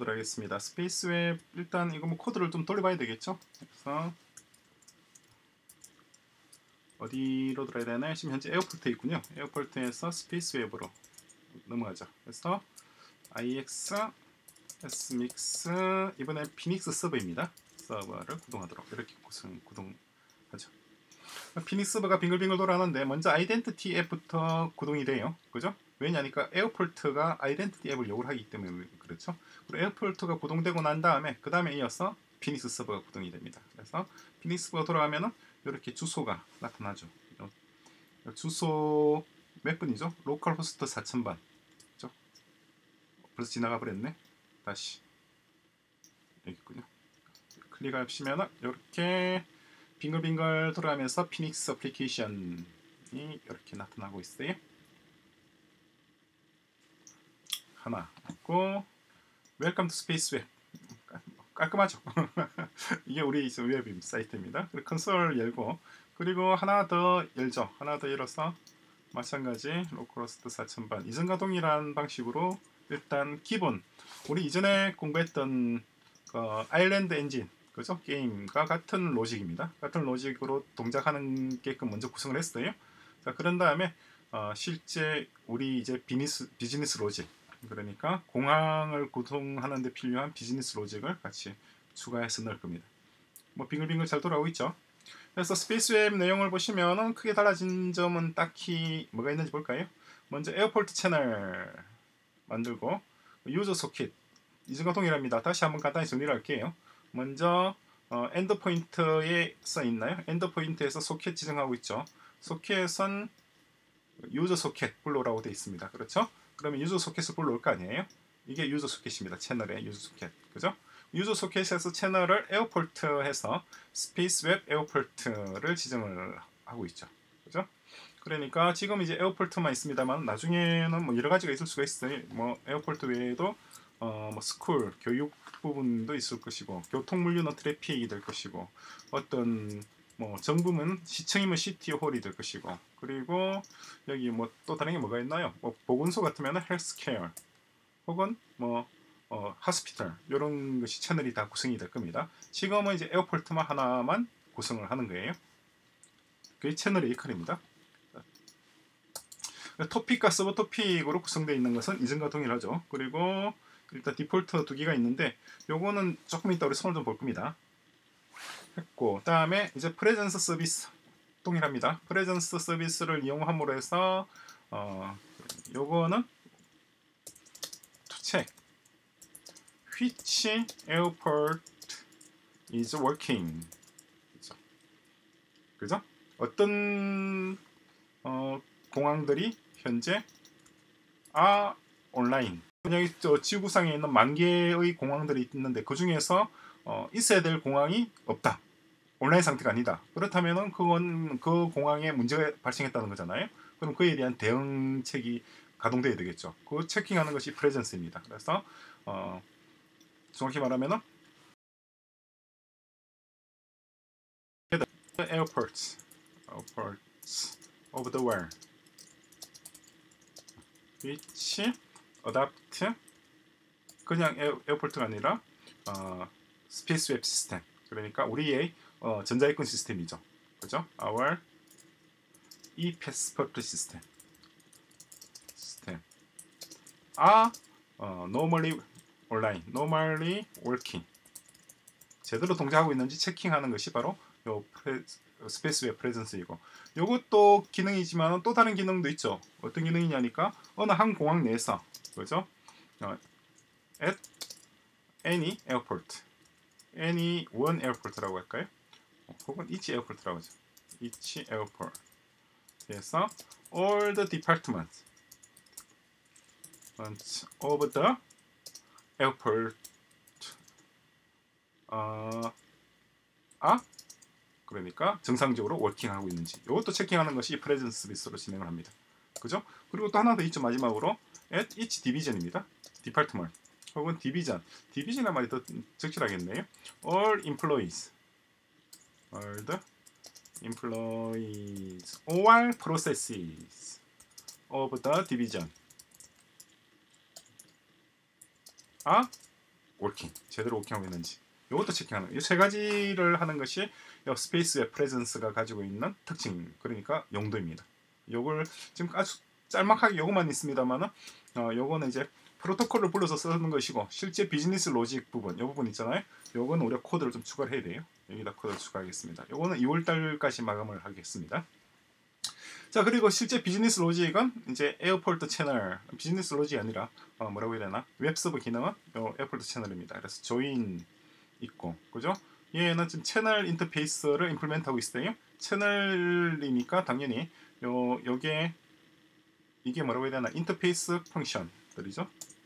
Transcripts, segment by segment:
보도록 하겠습니다. 스페이스 웹 일단 이거 뭐 코드를 좀 돌려봐야 되겠죠? 그래서 어디로 들어야 되나요? 지금 현재 에어포트에 있군요. 에어포트에서 스페이스 웹으로 넘어가죠. 그래서 ix smix 이번엔 피닉스 서버입니다. 서버를 구동하도록 이렇게 구동하죠. 피닉스 서버가 빙글빙글 돌아가는데 먼저 아이덴티티 앱부터 구동이 돼요. 그죠? 왜냐니까 에어포트가 아이덴티티 앱을 요구를 하기 때문에 그렇죠. 그리고 에어포트가 구동되고 난 다음에 그 다음에 이어서 피닉스 서버가 구동이 됩니다. 그래서 피닉스 서버가 돌아가면은 이렇게 주소가 나타나죠. 주소 몇 번이죠? 로컬 호스트 4000번. 그죠? 벌써 지나가 버렸네. 다시 여기 있군요. 클릭하시면은 이렇게 빙글빙글 돌아가면서 피닉스 어플리케이션이 이렇게 나타나고 있어요. 하나 있고 웰컴 투 스페이스 웹 깔끔하죠. 이게 우리 웹 사이트입니다. 그리고 컨솔 열고 그리고 하나 더 열죠. 하나 더 열어서 마찬가지 로컬호스트 4000번 이전 가동이라는 방식으로 일단 기본 우리 이전에 공부했던 아일랜드 엔진 그죠? 게임과 같은 로직입니다. 같은 로직으로 동작하는 게끔 먼저 구성을 했어요. 자, 그런 다음에 실제 우리 이제 비즈니스 로직 그러니까 공항을 구동하는 데 필요한 비즈니스 로직을 같이 추가해서 넣을 겁니다. 뭐 빙글빙글 잘 돌아오고 있죠. 그래서 스페이스 웹 내용을 보시면은 크게 달라진 점은 딱히 뭐가 있는지 볼까요? 먼저 에어포트 채널 만들고 유저 소켓 이전 가동이랍니다. 다시 한번 간단히 정리를 할게요. 먼저 엔드 포인트에 써 있나요? 엔드 포인트에서 소켓 지정하고 있죠. 소켓은 유저 소켓 불러오라고 되어 있습니다. 그렇죠? 그러면 유저 소켓을 불러올 거 아니에요? 이게 유저 소켓입니다. 채널의 유저 소켓. 그죠? 유저 소켓에서 채널을 에어포트해서 스페이스 웹 에어포트를 지정을 하고 있죠. 그죠? 그러니까 지금 이제 에어포트만 있습니다만 나중에는 뭐 여러 가지가 있을 수가 있어요. 뭐 에어포트 외에도 뭐 스쿨 교육 부분도 있을 것이고 교통 물류는 트래픽이 될 것이고 어떤 뭐 정부면 시청이면 시티홀이 될 것이고 그리고 여기 뭐 또 다른 게 뭐가 있나요? 뭐 보건소 같으면 헬스케어 혹은 뭐 하스피털 이런 것이 채널이 다 구성이 될 겁니다. 지금은 이제 에어포트만 하나만 구성을 하는 거예요. 그게 채널 에이컬입니다. 토픽과 서버 토픽으로 구성되어 있는 것은 이전과 동일하죠. 그리고 일단 디폴트 두 개가 있는데 요거는 조금 이따 우리 손을 좀 볼 겁니다. 했고 다음에 이제 프레젠스 서비스 동일합니다. 프레젠스 서비스를 이용함으로 해서 요거는 to check which airport is working 그죠? 어떤 공항들이 현재 온라인 여기 지구상에 있는 만 개의 공항들이 있는데 그 중에서 있어야 될 공항이 없다. 온라인 상태가 아니다. 그렇다면은 그건 그 공항에 문제가 발생했다는 거잖아요. 그럼 그에 대한 대응책이 가동돼야 되겠죠. 그 체킹하는 것이 프레젠스입니다. 그래서 정확히 말하면은 airports of the world which adopt 그냥 에어포트가 아니라 스페이스 웹 시스템 그러니까 우리의 전자여권 시스템이죠. 그죠? Our e-passport 시스템 normally online, normally working 제대로 동작하고 있는지 체킹하는 것이 바로 요 스페이스 웹 프레젠스이고 요것도 기능이지만 또 다른 기능도 있죠. 어떤 기능이냐니까 어느 한 공항 내에서 그죠? at any airport any one airport라고 할까요? 혹은 each airport라고 하죠. each airport 그래서 all the departments of the airport 그러니까 정상적으로 워킹하고 있는지 이것도 체킹하는 것이 프레젠스 서비스로 진행을 합니다. 그죠? 그리고 또 하나 더 있죠. 마지막으로 at each division입니다. department 혹은 디비전이란 말이 더 적절하겠네요. all employees all the employees all processes of the division 워킹 제대로 워킹하고 있는지 이것도 체킹하는 이 세 가지를 하는 것이 스페이스 웹 프레젠스가 가지고 있는 특징 그러니까 용도입니다. 요걸 지금 아주 짤막하게 요것만 있습니다만은 요거는 이제 프로토콜을 불러서 쓰는 것이고 실제 비즈니스 로직 부분 요 부분 있잖아요. 요거는 우리가 코드를 좀 추가를 해야 돼요. 여기다 코드를 추가하겠습니다. 요거는 2월달까지 마감을 하겠습니다. 자 그리고 실제 비즈니스 로직은 이제 에어폴트 채널 비즈니스 로직이 아니라 뭐라고 해야 되나 웹 서버 기능은 요 에어폴트 채널입니다. 그래서 조인 있고 그죠? 얘는 지금 채널 인터페이스를 임플리멘트하고 있어요. 채널이니까 당연히 요게 이게 뭐라고 해야 되나 인터페이스 펑션들이죠.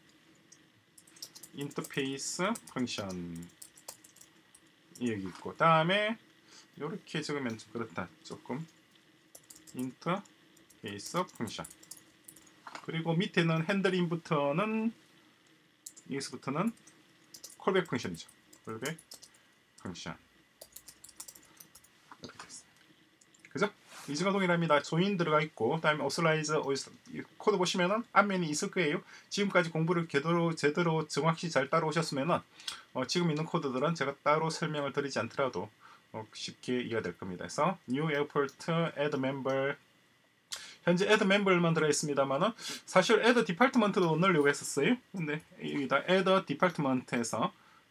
인터페이스 펑션 여기 있고 다음에 이렇게 적으면 좀 그렇다 조금 인터페이스 펑션 그리고 밑에는 핸들 인부터는 여기서부터는 콜백 펑션이죠. 콜백 펑션 이렇게 됐습니다. 그죠? 이즈가 동일합니다. 조인 들어가 있고 다음에 오슬라이즈 코드 보시면은 앞면이 있을 거예요. 지금까지 공부를 제대로 정확히 잘 따라오셨으면은 지금 있는 코드들은 제가 따로 설명을 드리지 않더라도 쉽게 이해가 될 겁니다. 그래서 new airport add member 현재 add member만 들어 있습니다만은 사실 add department도 넣으려고 했었어요. 근데 여기다 add department에서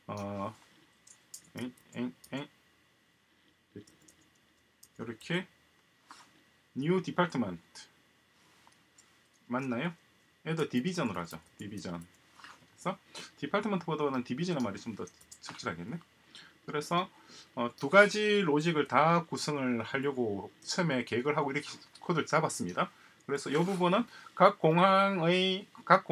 이렇게 new department 맞나요? add division으로 하죠. division. 그래서 department보다는 division의 말이 좀 더 적절하겠네. 그래서 두 가지 로직을 다 구성을 하려고 처음에 계획을 하고 이렇게 코드를 잡았습니다. 그래서 이 부분은 각 공항의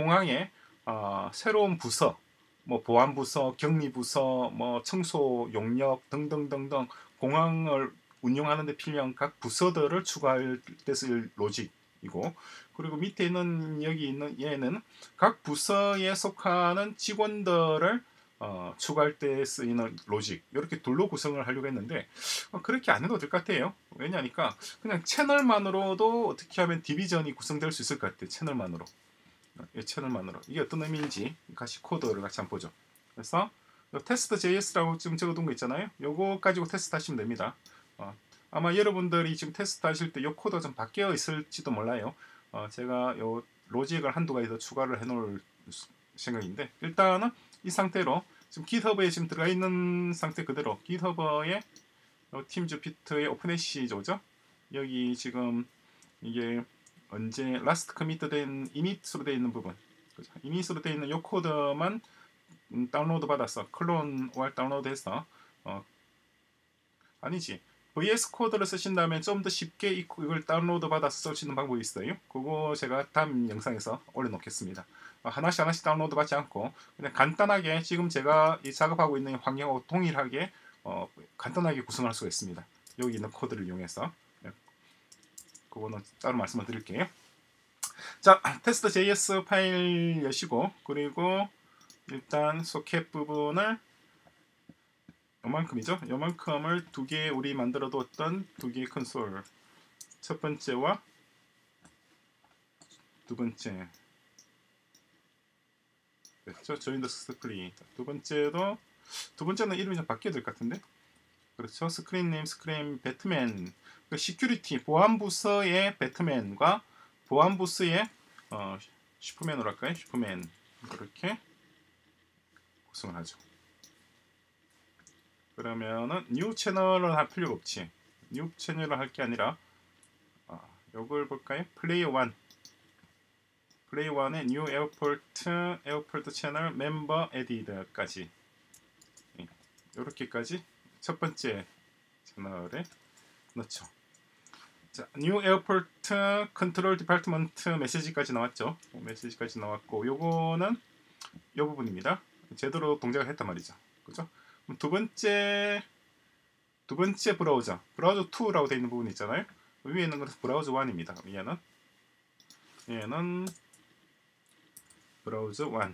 새로운 부서, 뭐 보안 부서, 격리 부서, 뭐 청소 용역 등등등등 공항을 운영하는 데 필요한 각 부서들을 추가할 때 쓸 로직이고 그리고 밑에 있는 여기 있는 얘는 각 부서에 속하는 직원들을 추가할 때 쓰이는 로직 이렇게 둘로 구성을 하려고 했는데 그렇게 안 해도 될 것 같아요. 왜냐니까 그냥 채널만으로도 어떻게 하면 디비전이 구성될 수 있을 것 같아요. 채널만으로 이게 어떤 의미인지 같이 코드를 같이 한번 보죠. 그래서 테스트 JS라고 지금 적어둔 거 있잖아요. 요거 가지고 테스트 하시면 됩니다. 아마 여러분들이 지금 테스트 하실 때 요 코드가 좀 바뀌어 있을지도 몰라요. 제가 요 로직을 한두 가지 더 추가를 해 놓을 생각인데 일단은 이 상태로 지금 GitHub에 지금 들어가 있는 상태 그대로 GitHub에 팀 주피터의 오픈애시죠. 여기 지금 이게 언제 라스트 커미트 된 이닛으로 되어 있는 부분 그죠? 이닛으로 되어 있는 요 코드만 다운로드 받았어. 클론 OR 다운로드 해서 아니지 VS 코드를 쓰신다면 좀 더 쉽게 이걸 다운로드 받아서 쓸 수 있는 방법이 있어요. 그거 제가 다음 영상에서 올려놓겠습니다. 하나씩 다운로드 받지 않고 그냥 간단하게 지금 제가 이 작업하고 있는 환경하고 동일하게 간단하게 구성할 수가 있습니다. 여기 있는 코드를 이용해서 그거는 따로 말씀을 드릴게요. 자, 테스트 JS 파일 여시고 그리고 일단 소켓 부분을 요만큼이죠. 요만큼을 두 개 우리 만들어 뒀던 두 개의 컨솔 첫 번째와 두 번째 그렇죠. 조인더 스크린 두 번째는 이름이 좀 바뀌어야 될 것 같은데 그렇죠. 스크린 네임 스크린 배트맨 그 시큐리티 보안 부서의 배트맨과 보안 부서의 슈퍼맨으로 할까요? 슈퍼맨 이렇게 구성을 하죠. 그러면은 뉴 채널은 할 필요가 없지. 뉴 채널을 할 게 아니라 요걸 볼까요? 플레이 1 플레이 1의 뉴 에어포트 채널 멤버 에디드까지 이렇게까지 첫 번째 채널에 넣죠. 자, 뉴 에어포트 컨트롤 디파트먼트 메시지까지 나왔죠. 메시지까지 나왔고 요거는 요 부분입니다. 제대로 동작을 했단 말이죠. 그죠? 두 번째 브라우저 2라고 되어 있는 부분 있잖아요. 위에 있는 것은 브라우저 1입니다. 얘는 브라우저 1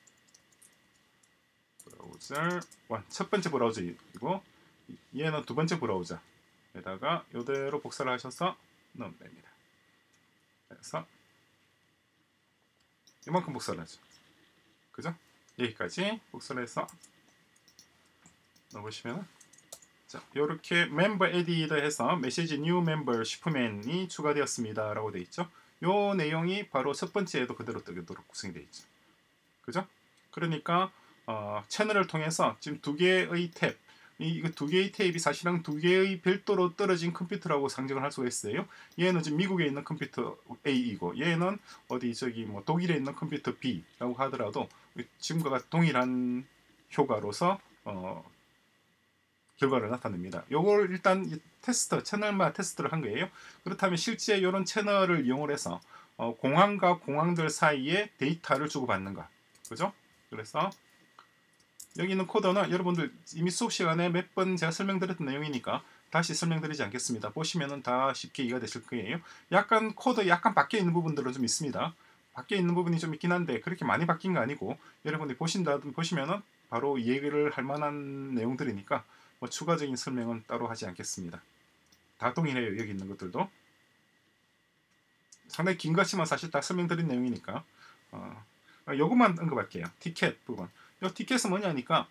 첫 번째 브라우저이고 얘는 두 번째 브라우저에다가 이대로 복사를 하셔서 넣으면 됩니다. 그래서 이만큼 복사를 하죠. 그죠? 여기까지 복사해서 넣어보시면 자, 이렇게 멤버 에디더 해서 메시지 뉴 멤버 슈퍼맨이 추가되었습니다 라고 되어 있죠. 요 내용이 바로 첫 번째에도 그대로 뜨도록 구성이 되어 있죠. 그죠? 그러니까 채널을 통해서 지금 두 개의 탭, 이거 두 개의 탭이 사실은 두 개의 별도로 떨어진 컴퓨터라고 상정을 할 수가 있어요. 얘는 지금 미국에 있는 컴퓨터 A이고 얘는 어디 저기 뭐 독일에 있는 컴퓨터 B라고 하더라도 지금과 같은 동일한 효과로서 결과를 나타냅니다. 요걸 일단 테스트, 채널마다 테스트를 한 거예요. 그렇다면 실제 이런 채널을 이용해서 공항과 공항들 사이에 데이터를 주고받는가, 그죠? 그래서 여기 있는 코드는 여러분들 이미 수업 시간에 몇 번 제가 설명드렸던 내용이니까 다시 설명드리지 않겠습니다. 보시면은 다 쉽게 이해가 되실 거예요. 약간 코드 약간 바뀌어 있는 부분들은 좀 있습니다. 바뀌어 있는 부분이 좀 있긴 한데 그렇게 많이 바뀐 거 아니고 여러분들이 보시면은 바로 이해를 할 만한 내용들이니까 뭐 추가적인 설명은 따로 하지 않겠습니다. 다 동일해요. 여기 있는 것들도 상당히 긴 것이지만 사실 다 설명드린 내용이니까 요것만 언급할게요. 티켓 부분. 요 티켓은 뭐냐니까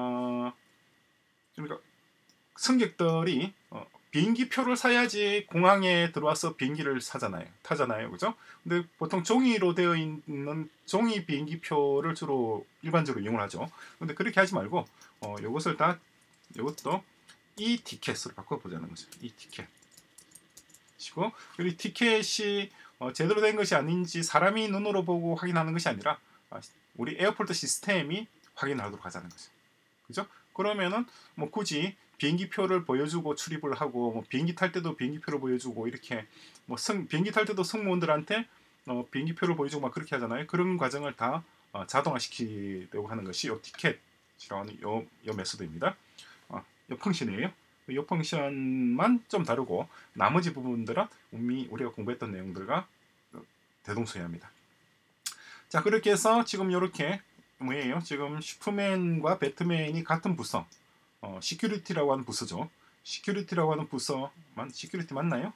그러니까 승객들이 비행기 표를 사야지 공항에 들어와서 비행기를 타잖아요, 그죠? 근데 보통 종이로 되어 있는 종이 비행기 표를 주로 일반적으로 이용을 하죠. 근데 그렇게 하지 말고 이것도 이 티켓으로 바꿔보자는 거죠. 이 티켓. 그리고 티켓이 제대로 된 것이 아닌지 사람이 눈으로 보고 확인하는 것이 아니라 우리 에어포트 시스템이 확인하도록 하자는 거죠. 그죠? 그러면은 뭐 굳이 비행기 표를 보여주고 출입을 하고 뭐 비행기 탈 때도 비행기 표를 보여주고 이렇게 뭐 비행기 탈 때도 승무원들한테 비행기 표를 보여주고 막 그렇게 하잖아요. 그런 과정을 다 자동화시키려고 하는 것이 요 티켓이라는 요 메소드입니다. 요 펑션이에요. 이 펑션만 좀 다르고 나머지 부분들은 우리가 공부했던 내용들과 대동소이합니다. 자, 그렇게 해서 지금 이렇게 뭐예요? 지금 슈퍼맨과 배트맨이 같은 부서, 시큐리티라고 하는 부서죠. 시큐리티라고 하는 부서만 시큐리티 맞나요?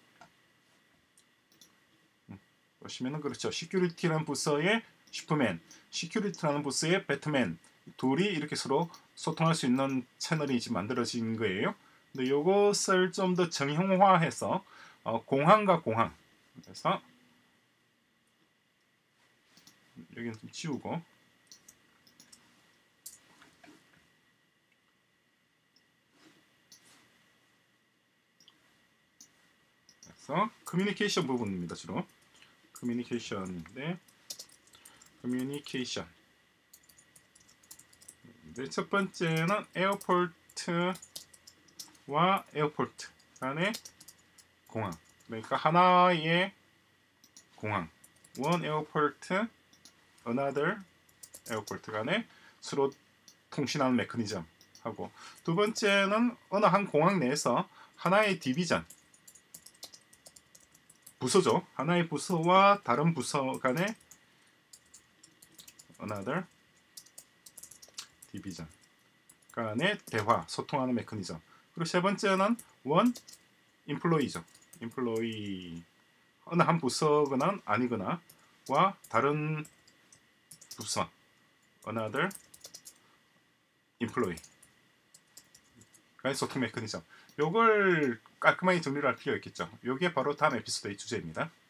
보시면은 그렇죠. 시큐리티라는 부서의 슈퍼맨, 시큐리티라는 부서의 배트맨 둘이 이렇게 서로 소통할 수 있는 채널이 지금 만들어진 거예요. 근데 이것을 좀 더 정형화해서 공항과 공항, 그래서 여기는 좀 지우고 그래서 커뮤니케이션 부분입니다. 주로 커뮤니케이션인데 커뮤니케이션. 첫 번째는 에어포트와 에어포트 간의 공항. 그러니까 하나의 공항, one airport, another airport 간의 서로 통신하는 메커니즘 하고, 두 번째는 어느 한 공항 내에서 하나의 디비전, 부서죠. 하나의 부서와 다른 부서 간의 another 디비전 간의 대화, 소통하는 메커니즘. 그리고 세 번째는 one employee죠. employee, 어느 한 부서거나 아니거나 와 다른 부서, another employee 간의 소통 메커니즘. 요걸 깔끔하게 정리를 할 필요가 있겠죠. 요게 바로 다음 에피소드의 주제입니다.